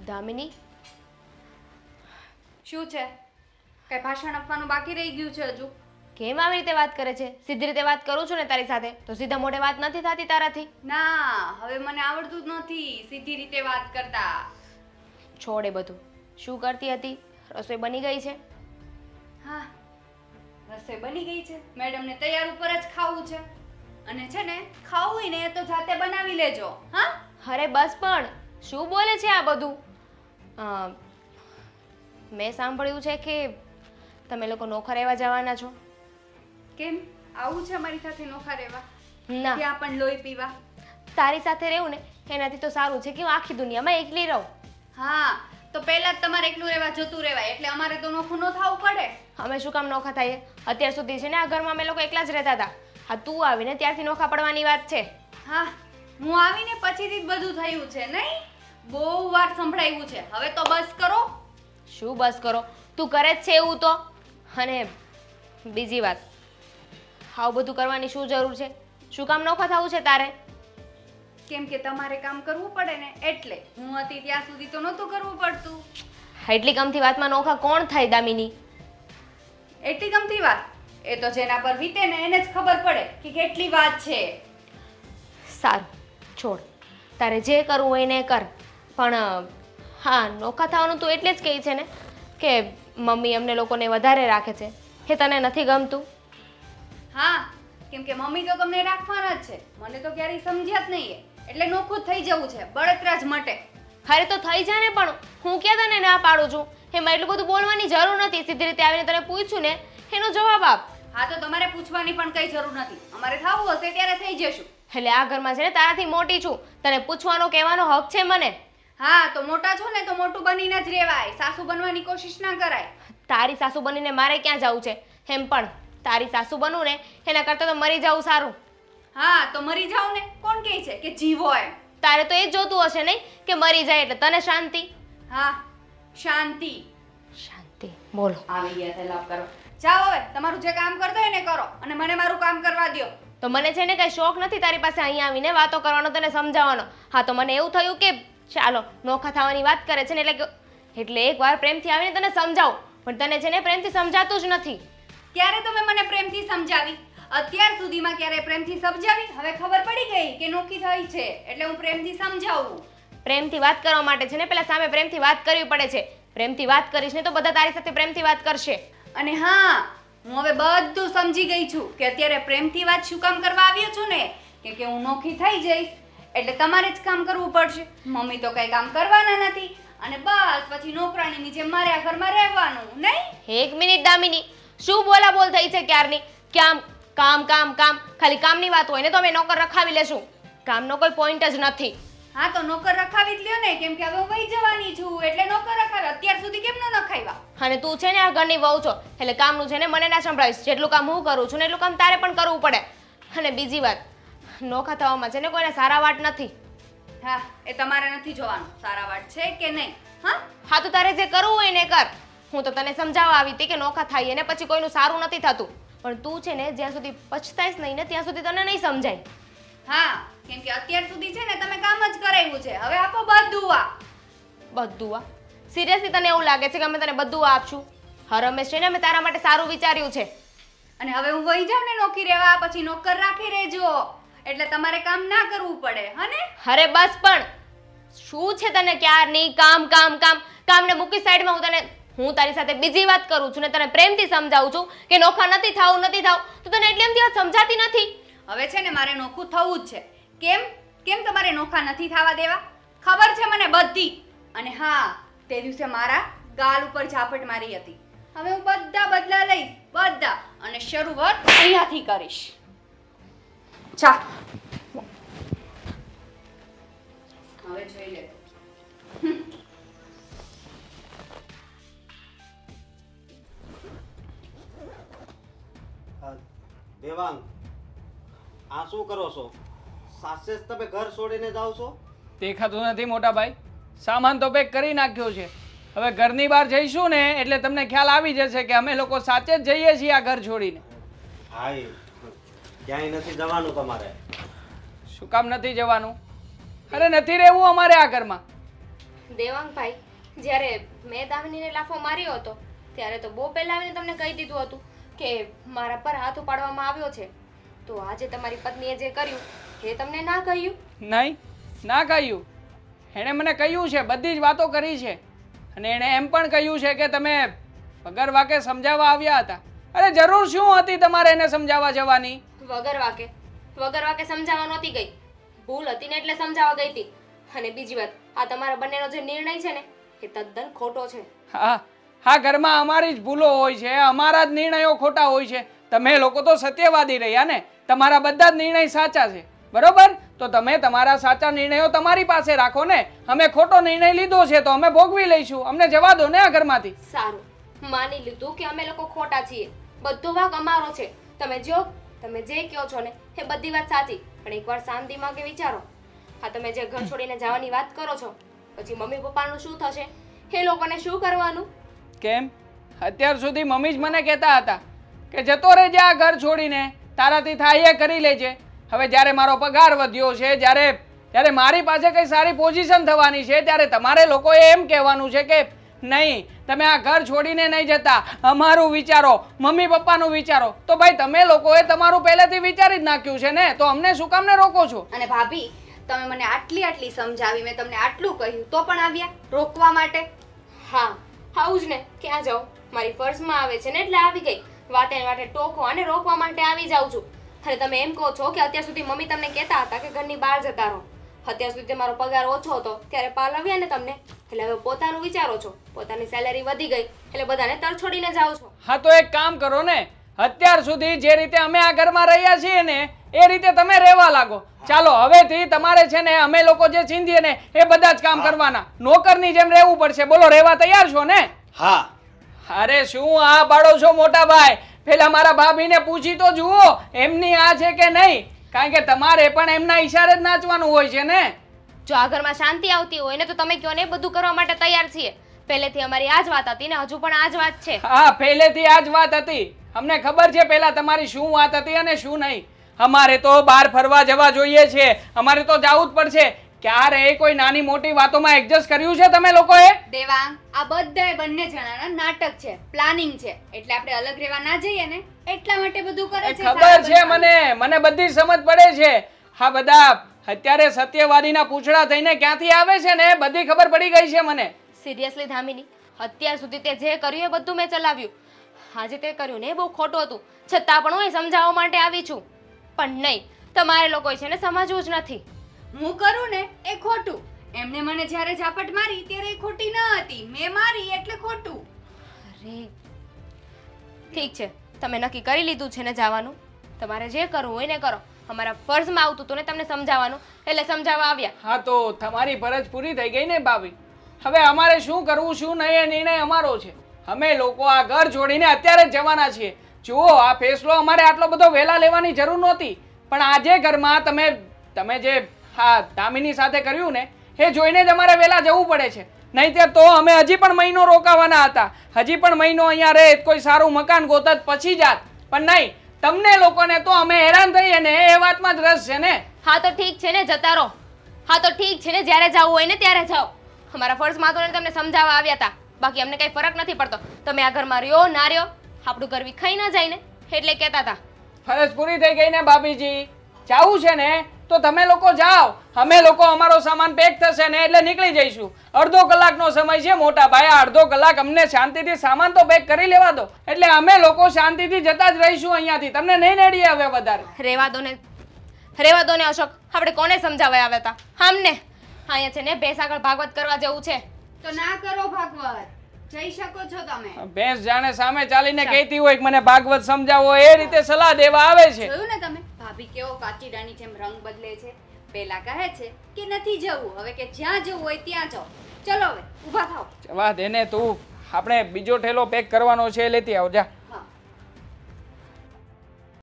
દામિની શું છે? કઈ ભાષણ આપવાનું બાકી રહી ગયું છે હજુ? કેમ આવી રીતે વાત કરે છે? સીધી રીતે વાત કરું છું ને તારી સાથે તો સીધા મોઢે વાત નથી થતી તારાથી. ના, હવે મને આવડતું જ નથી સીધી રીતે વાત કરતા. છોડ એ બધું. શું કરતી હતી? રસોઈ બની ગઈ છે? હા, રસોઈ બની ગઈ છે. મેડમને તૈયાર ઉપર જ ખાવું છે. અને છે ને, ખાવું હોય ને તો જાતે બનાવી લેજો. હા? અરે બસ પણ શું બોલે છે આ બધું? મેં સાંભળ્યું છે કે તમે લોકો નોખા રહેવા જવાના છો. કેમ આવું છે અમારી સાથે નોખા રહેવા? ના, ત્યાં પણ લોહી પીવા? તારી સાથે રહેવું ને એનાથી તો સારું છે કે હું આખી દુનિયામાં એકલી રહું. હા, તો પહેલા જ તમારે એકલું રહેવા જતું રહેવાય, એટલે અમારે તો નોખું ન થવું પડે. અમે શું કામ નોખા થઈએ? અત્યાર સુધી છે ને આ ઘરમાં અમે લોકો એકલા જ રહેતા હતા. હા, તું આવીને ત્યારથી નોખા પડવાની વાત છે. હા, હું આવીને પછીથી જ બધું થયું છે નહીં? બહુ વાર સંભળાયું છે, હવે તો બસ કરો. શું બસ કરો? તું કરે જ છે એવું તો. અને બીજી વાત, આવું બધું કરવાની શું જરૂર છે? શું કામ નોખા થવું છે તારે? કેમ કે તમારે કામ કરવું પડે ને એટલે. હું હતી ત્યાં સુધી તો નહોતું કરવું પડતું. એટલી ગમતી વાતમાં નોખા કોણ થાય દામિની? એટલી ગમતી વાત એ તો જેના પર વીતે ને એને જ ખબર પડે કે કેટલી વાત છે. સારું, છોડ. તારે જે કરવું હોય એને કર. પણ હા, નોખા થવાનું તું એટલે જ કહે છે ને કે મમ્મી અમને લોકોને વધારે રાખે છે. એ તને નથી ગમતું? હા, કેમ કે મમ્મી તો તમને રાખવાના જ છે. મને તો ક્યારેય સમજ્યા જ નહીં, એટલે નોખું જ થઈ જવું છે બળતરા જ માટે. અરે તો થઈ જાય ને, પણ હું ક્યાં તને ના પાડું છું? એમાં એટલું બધું બોલવાની જરૂર નથી. સીધી રીતે આવીને તને પૂછ્યું ને એનો જવાબ આપ. હા, તો તમારે પૂછવાની પણ કઈ જરૂર નથી. અમારે થવું હશે ત્યારે થઈ જશું. એટલે આ ઘરમાં છે ને તારાથી મોટી છું, તને પૂછવાનો કહેવાનો હક છે મને. હા, તો મોટા છો ને તો મોટું બનીને જ રહેવાય. સાસુ બનવાની કોશિશ ના કરાય. તારી સાસુ બનીને મારે ક્યાં જવું છે? એમ પણ તારી સાસુ બનવું ને એના કરતાં તો મરી જવું સારું. હા, તો મરી જાવ ને. કોણ કહે છે કે જીવો એમ? તારે તો એ જ જોતું હશે નહીં કે મરી જાય એટલે તને શાંતિ. હા, શાંતિ. શાંતિ બોલો. આવી ગયા તે લાભ કરો. જાઓ હવે, તમારું જે કામ કરતો હોય ને કરો, અને મને મારું કામ કરવા દો. તો મને છે ને કઈ શોખ નથી તારી પાસે અહીંયા આવીને વાતો કરવાનો, તને સમજાવવાનો. હા, તો મને એવું થયું કે ચાલો નોખા થવાની વાત કરે છે ને એટલે એકવાર પ્રેમથી આવીને તને સમજાવું, પણ તને છે ને પ્રેમથી સમજાતું જ નથી. ક્યારે તમે મને પ્રેમથી સમજાવી? અત્યાર સુધીમાં ક્યારે પ્રેમથી સમજાવી? હવે ખબર પડી ગઈ કે નોખી થઈ છે એટલે હું પ્રેમથી સમજાવું. પ્રેમથી વાત કરવા માટે છે ને પેલા સામે પ્રેમથી વાત કરવી પડે છે. પ્રેમથી વાત કરીશ ને તો બધા તારી સાથે પ્રેમથી વાત કરશે. અને હા, હું હવે બધું સમજી ગઈ છું કે અત્યારે પ્રેમથી વાત શું કામ કરવા આવ્યો છું ને, કે હું નોખી થઈ જઈશ એટલે તમારે જ કામ કરવું પડશે. મમ્મી તો કઈ કામ કરવાના નથી, અને બસ પછી નોકરાણીની જેમ મારે આ ઘરમાં રહેવાનું નહીં. એક મિનિટ દામિની, શું બોલ થઈ છે ક્યારની? કામ કામ કામ કામ, ખાલી કામની વાત હોય ને તો અમે નોકર રખાવી લેશું. કામનો કોઈ પોઈન્ટ જ નથી. હા, તો નોકર રખાવી જ લ્યો ને, કેમ કે હવે હું વહી જવાની છું એટલે નોકર રખાવે. અત્યાર સુધી કેમ ન નખાવ્યા? અને તું છે ને આ ઘરની વહુ છો એટલે કામનું છે ને મને ના સંભળાવીશ. જેટલું કામ હું કરું છું ને એટલું કામ તારે પણ કરવું પડે. અને બીજી વાત, નોખા થવામાં છે ને કોઈને સારા વાટ નથી. હા, એ તમારે નથી જોવાનું સારા વાટ છે કે નહીં. હા, તો તારે જે કરવું હોય ને કર. હું તો તને સમજાવવા આવી હતી કે નોખા થાય અને પછી કોઈનું સારું નથી થતું, પણ તું છે ને જ્યાં સુધી પછતાઈશ નહીં ને ત્યાં સુધી તને નહીં સમજાય. હા, કેમ કે અત્યાર સુધી છે ને તમે કામ જ કરાવ્યું છે. હવે આપો બધું આ. બધું આ? સિરિયસલી તને એવું લાગે છે કે અમે તને બધું આપશું? હર હંમેશ છે ને અમે તારા માટે સારું વિચાર્યું છે. અને હવે હું વહી જાઉં ને નોકરી રહેવા, પછી નોકર રાખી રહેજો એટલે તમારે કામ ના કરવું પડે. હને? અરે બસ પણ શું છે તને ક્યારની કામ કામ કામ? કામને મૂકી સાઈડમાં. હું તારી સાથે બીજી વાત કરું છું ને તને પ્રેમથી સમજાવું છું કે નોખા નથી થાવું તો તને એટલે એમથી વાત સમજાતી નથી. હવે છે ને મારે નોખું થવું જ છે. કેમ તમારે નોખા નથી થવા દેવા? ખબર છે મને બધી. અને હા, તે દિવસે મારા ગાલ ઉપર ઝાપટ મારી હતી. હવે હું બધા બદલા લઈશ, બધા. અને શરૂઆત અહીંયાથી કરીશ. ચા હવે જોઈ લે. દેવાંગ, આ શું કરો છો? સાસે જ તમે ઘર છોડીને જાવ છો? દેખાતું નથી મોટા ભાઈ, સામાન તો પેક કરી નાખ્યો છે. હવે ઘરની બહાર જઈશું ને એટલે તમને ખ્યાલ આવી જશે કે અમે લોકો સાચે જ જઈએ છીએ આ ઘર છોડીને. હાય, ક્યાંય નથી જવાનું તમારે. શું કામ નથી જવાનું? અરે નથી રહેવું અમારે આ ઘરમાં. દેવાંગભાઈ, જ્યારે મેં દામિનીને લાફો માર્યો હતો ત્યારે તો બહુ પહેલા આવીને તમને કહી દીધું હતું કે મારા પર હાથ ઉપાડવામાં આવ્યો છે. તો આજે તમારી પત્નીએ જે કર્યું એ તમને ના કહ્યું? નહીં, ના કહ્યું. એણે મને કહ્યું છે, બધી જ વાતો કરી છે. અને એણે એમ પણ કહ્યું છે કે તમે વગર વાકે સમજાવવા આવ્યા હતા. અરે જરૂર શું હતી તમારે એને સમજાવવા જવાની? વગર વાકે સમજાવવા નહોતી ગઈ, ભૂલ હતી ને એટલે સમજાવવા ગઈ હતી. અને બીજી વાત, આ તમારા બંનેનો જે નિર્ણય છે ને એ તદ્દન ખોટો છે. હા, ઘરમાં અમારી જ ભૂલો હોય છે, અમારા જ નિર્ણયો ખોટા હોય છે. તમે લોકો તો સત્યવાદી રહ્યા ને, તમારા બધા જ નિર્ણય સાચા છે, બરોબર? તો તમે તમારા સાચા નિર્ણયો તમારી પાસે રાખો ને. અમે ખોટો નિર્ણય લીધો છે તો અમે ભોગવી લઈશું, અમને જવા દો ને આ ઘરમાંથી. સારું, માની લીધું કે અમે લોકો ખોટા છીએ, બધો વાંક અમારો છે. તમે જે કહો છો ને એ બધી વાત સાચી, પણ એકવાર શાંતિમાં કે વિચારો. હા, તમે જે ઘર છોડીને જવાની વાત કરો છો, પછી મમ્મી પપ્પાનું શું થશે? એ લોકોને શું કરવાનું? કેમ? અત્યાર સુધી મમ્મી જ મને કહેતા હતા કે જતો રહેજે આ ઘર છોડીને, તારાથી થાય એ કરી લેજે. હવે જ્યારે મારો પગાર વધ્યો છે, જ્યારે મારી પાસે કઈ સારી પોઝિશન થવાની છે, ત્યારે તમારે લોકોએ એમ કહેવાનું છે કે નહીં, તમે આ ઘર છોડીને નહીં જતા, અમારું વિચારો, મમ્મી પપ્પાનું વિચારો. તો ભાઈ તમે લોકોએ તમારું પહેલેથી વિચારી જ નાખ્યું છે ને, તો અમને શું કામને રોકો છો? અને ભાભી, તમે મને આટલી સમજાવી, મેં તમને આટલું કહ્યું તો પણ આવ્યા રોકવા માટે? હા, આવું જ ને. ક્યાં જાઉં? મારી પર્સમાં આવે છે ને એટલે આવી ગઈ. વાટે ટોકો અને રોકવા માટે આવી જાઉં છું. અને તમે એમ કહો છો કે અત્યાર સુધી મમ્મી તમને કહેતા હતા કે ઘરની બહાર જતા રહો. અત્યાર સુધી મારો પગાર ઓછો હતો ત્યારે પાલવ્યા ને તમને, એટલે હવે પોતાનું વિચારો છો, પોતાની સેલેરી વધી ગઈ એટલે બધાને તરછોડીને જાઓ છો. હા, તો એક કામ કરો ને, અત્યાર સુધી જે રીતે અમે આ ઘરમાં રહ્યા છીએ ને એ રીતે તમે રહેવા લાગો. ચાલો, હવેથી તમારે છે ને અમે લોકો જે ચીંધીએ ને એ બધા જ કામ કરવાના, નોકરની જેમ રહેવું પડશે. બોલો, રહેવા તૈયાર છો ને? હા. અરે શું આ પાડો છો મોટા ભાઈ? પેલા મારા ભાભીને પૂછી તો જુઓ એમની આ છે કે નહીં, કારણ કે તમારે પણ એમના ઈશારે જ નાચવાનું હોય છે ને. જો આ ઘરમાં શાંતિ આવતી હોય ને તો તમે કહો ને, બધું કરવા માટે તૈયાર છીએ. પહેલેથી અમારી આ જ વાત હતી ને હજુ પણ આ જ વાત છે. હા, પહેલેથી આ જ વાત હતી. અમને ખબર છે પહેલા તમારી શું વાત હતી અને શું નહીં. અમારે તો બહાર ફરવા જવા જોઈએ છે, અમારે તો જવું જ પડશે. ક્યારે કોઈ નાની મોટી વાતોમાં એડજસ્ટ કર્યું છે તમે લોકોએ? દેવાંગ, આ બધાય બંને જણાના નાટક છે, પ્લાનિંગ છે. એટલે આપણે અલગ રહેવા ના જઈએ ને એટલા માટે બધું કરે છે. ખબર છે મને બધી સમજ પડે છે. હા, બધા અત્યારે સત્યવાદીના પૂછડા થઈને ક્યાંથી આવે છે ને બધી ખબર પડી ગઈ છે મને. સિરિયસલી દામિની, અત્યાર સુધી તે જે કર્યું એ બધું મેં ચલાવ્યું. આજે તે કર્યું ને એ બહુ ખોટું હતું, છતાં પણ હું એ સમજાવવા માટે આવી છું. પણ નહીં, તમારે લોકોએ છે ને સમજવું જ નથી. હું કરું ને એ ખોટું. એમને મને જ્યારે ઝાપટ મારી ત્યારે એ ખોટી ન હતી, મેં મારી એટલે ખોટું. અરે ઠીક છે, તમે નક્કી કરી લીધું છે ને જવાનું. તમારે જે કરવું હોય ને કરો. અમારા ફરજમાં આવતું હતું ને તમને સમજાવવાનું, એટલે સમજાવવા આવ્યા. હા, તો તમારી ફરજ પૂરી થઈ ગઈ ને ભાભી. હવે અમારે શું કરવું શું નહીં એ નિર્ણય અમારો છે. અમે લોકો આ ઘર છોડીને અત્યારે જ જવાના છીએ. જુઓ, આ ફેસલો અમારે આટલો બધો વહેલા લેવાની જરૂર નહોતી, પણ આજે ઘરમાં તમે જે દામિની સાથે કર્યું ને એ જોઈને જ અમારે વહેલા જવું પડે છે. નહીંતર તો અમે હજી પણ મહિનો રોકાવાના હતા, હજી પણ મહિનો અહીંયા રહે, કોઈ સારું મકાન ગોતત પછી જાત. પણ નહીં, તમને લોકોને તો અમે હેરાન થઈએ ને એ વાતમાં જ રસ છે ને. હા તો ઠીક છે ને, જતા રહો. હા તો ઠીક છે ને, જ્યારે જવું હોય ને ત્યારે જાઓ. અમારા ફરજમાં તો તમને સમજાવવા આવ્યા હતા, બાકી અમને કઈ ફરક નથી પડતો. તમે આ ઘરમાં રહ્યો ના રહ્યો, આપણું ઘર વિખાઈ ના જાય ને એટલે કહેતા હતા. ફરજ પૂરી થઈ ગઈ ને ભાભીજી, જાવું છે ને તો તમે લોકો જાઓ, અમે લોકો અમારો સામાન પેક થશે ને એટલે નીકળી જઈશું. અડધો કલાકનો સમય છે મોટા ભાઈ, અડધો કલાક અમને શાંતિથી સામાન તો પેક કરી લેવા દો, એટલે અમે લોકો શાંતિથી જતા જ રહીશું અહીંયાથી. તમને નહીં નડીએ હવે વધારે. રેવા દો ને અશોક, આપણે કોને સમજાવવા આવ્યા હતા? આમને અહીંયા છે ને ભેંસ આગળ ભાગવત કરવા જવું છે તો ના કરો ભાગવત, જઈ શકો છો તમે. ભેંસ જાણે સામે ચાલીને કહેતી હોય કે મને ભાગવત સમજાવો, એ રીતે સલાહ દેવા આવે છે. જોયું ને તમે, ભાભી કેવો કાચીડાની જેમ રંગ બદલે છે. પેલા કહે છે કે નથી જવું, હવે કે જ્યાં જવું હોય ત્યાં જાઓ. ચલો હવે ઊભા થાઓ. જવા દે ને તું, આપણે બીજો ઠેલો પેક કરવાનો છે, લેતી આવ જા.